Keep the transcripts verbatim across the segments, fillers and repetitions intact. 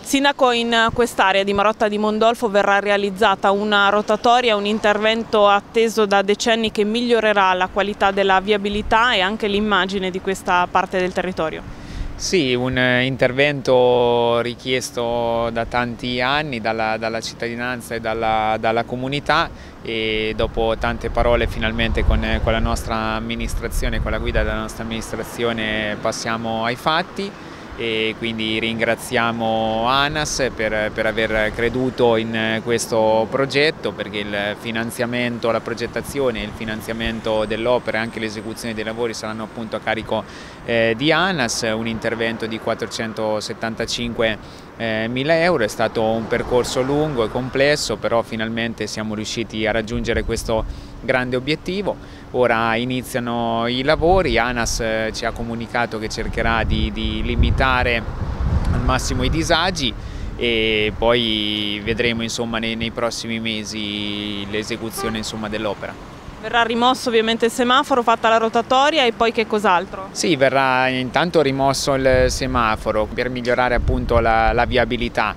Sindaco, in quest'area di Marotta di Mondolfo verrà realizzata una rotatoria, un intervento atteso da decenni che migliorerà la qualità della viabilità e anche l'immagine di questa parte del territorio. Sì, un intervento richiesto da tanti anni dalla, dalla cittadinanza e dalla, dalla comunità, e dopo tante parole finalmente con, con la nostra amministrazione, con la guida della nostra amministrazione passiamo ai fatti. E quindi ringraziamo ANAS per, per aver creduto in questo progetto, perché il finanziamento, la progettazione, il finanziamento dell'opera e anche l'esecuzione dei lavori saranno appunto a carico eh, di ANAS. Un intervento di quattrocentosettantacinque mila euro, è stato un percorso lungo e complesso, però finalmente siamo riusciti a raggiungere questo grande obiettivo. Ora iniziano i lavori, ANAS ci ha comunicato che cercherà di, di limitare al massimo i disagi e poi vedremo insomma, nei, nei prossimi mesi l'esecuzione dell'opera. Verrà rimosso ovviamente il semaforo, fatta la rotatoria e poi che cos'altro? Sì, verrà intanto rimosso il semaforo per migliorare appunto la, la viabilità,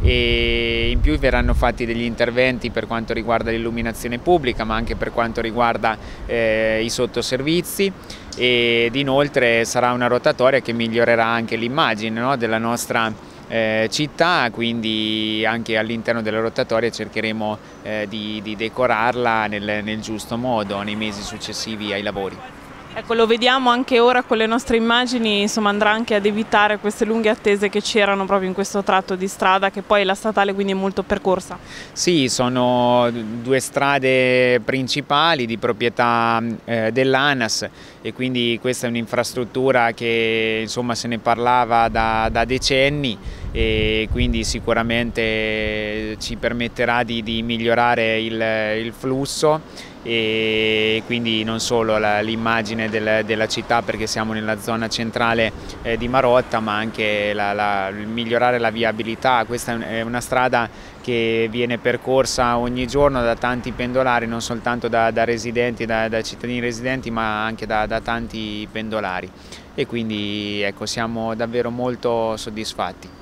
e in più verranno fatti degli interventi per quanto riguarda l'illuminazione pubblica, ma anche per quanto riguarda eh, i sottoservizi, ed inoltre sarà una rotatoria che migliorerà anche l'immagine, no, della nostra Eh, città, quindi anche all'interno della rotatoria cercheremo eh, di, di decorarla nel, nel giusto modo nei mesi successivi ai lavori. Ecco, lo vediamo anche ora con le nostre immagini, insomma andrà anche ad evitare queste lunghe attese che c'erano proprio in questo tratto di strada, che poi è la statale, quindi è molto percorsa. Sì, sono due strade principali di proprietà eh, dell'ANAS, e quindi questa è un'infrastruttura che insomma se ne parlava da, da decenni, e quindi sicuramente ci permetterà di, di migliorare il, il flusso, e quindi non solo l'immagine del, della città, perché siamo nella zona centrale eh, di Marotta, ma anche la, la, migliorare la viabilità. Questa è una strada che viene percorsa ogni giorno da tanti pendolari, non soltanto da, da residenti, da, da cittadini residenti, ma anche da, da tanti pendolari, e quindi ecco, siamo davvero molto soddisfatti.